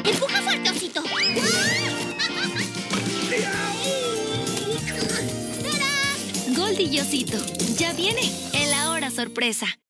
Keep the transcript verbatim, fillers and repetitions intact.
¡Empuja fuerte, osito! Goldie y Osito, ya viene en la hora sorpresa.